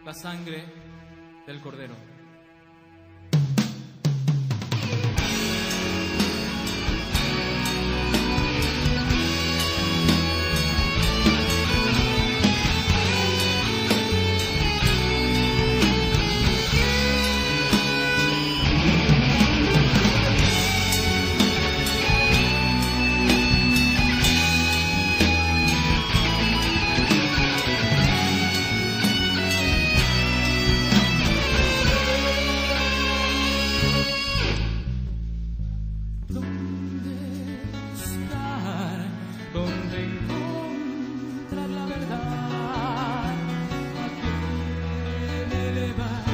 la sangre del Cordero. ¿Dónde encontrar la verdad? ¿A quién elevar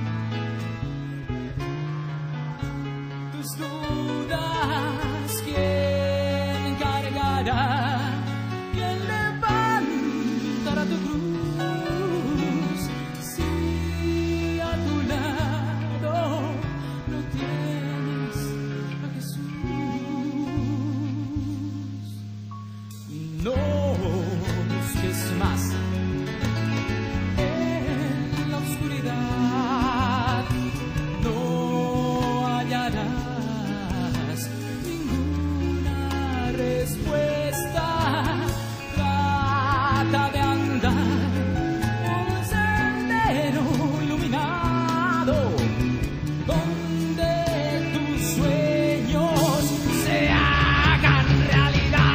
tus dudas? ¿Quién cargará? ¿Quién levantará tu cruz? Si a tu lado no tienes a Jesús. No busques más en la oscuridad, no hallarás ninguna respuesta. Trata de andar un sendero iluminado donde tus sueños se hagan realidad.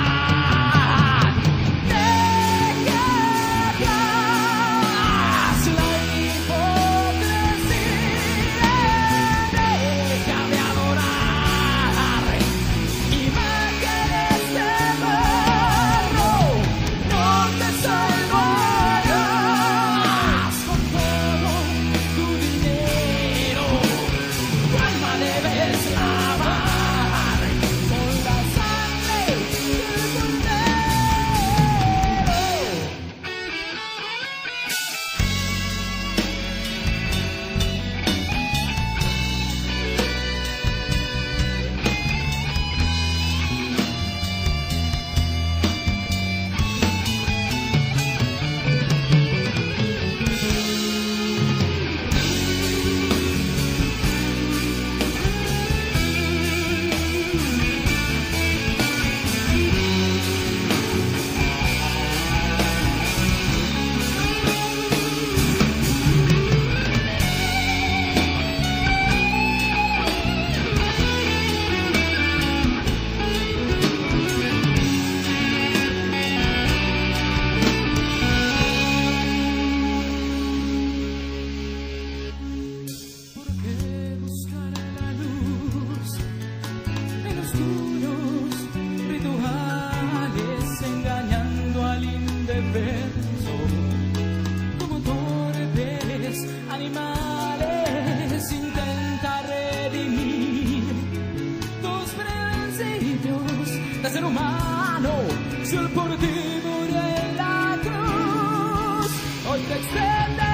Como torpes animales intenta redimir tus principios de ser humano. Si el por ti murió en la cruz, hoy te extiende